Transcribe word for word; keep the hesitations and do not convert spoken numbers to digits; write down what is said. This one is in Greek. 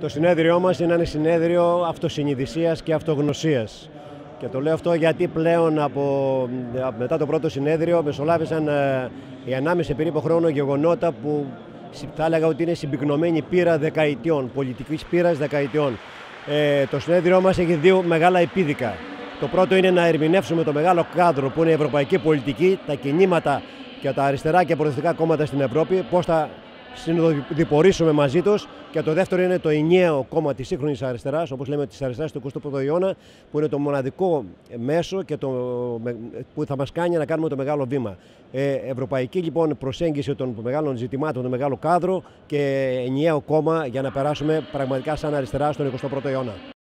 Το συνέδριό μας είναι ένα συνέδριο αυτοσυνειδησίας και αυτογνωσίας. Και το λέω αυτό γιατί πλέον από, μετά το πρώτο συνέδριο μεσολάβησαν ε, οι ενάμιση περίπου χρόνο γεγονότα που θα έλεγα ότι είναι συμπυκνωμένη πείρα δεκαετιών, πολιτικής πείρας δεκαετιών. Ε, το συνέδριό μας έχει δύο μεγάλα επίδικα. Το πρώτο είναι να ερμηνεύσουμε το μεγάλο κάδρο που είναι η ευρωπαϊκή πολιτική, τα κινήματα και τα αριστερά και προοδευτικά κόμματα στην Ευρώπη, πώς θα συνοδοιπορήσουμε μαζί τους. Και το δεύτερο είναι το ενιαίο κόμμα της σύγχρονης αριστεράς, όπως λέμε της αριστεράς του εικοστού πρώτου αιώνα, που είναι το μοναδικό μέσο και το, που θα μας κάνει να κάνουμε το μεγάλο βήμα. Ε, ευρωπαϊκή λοιπόν προσέγγιση των μεγάλων ζητημάτων, το μεγάλο κάδρο και ενιαίο κόμμα για να περάσουμε πραγματικά σαν αριστερά στον εικοστό πρώτο αιώνα.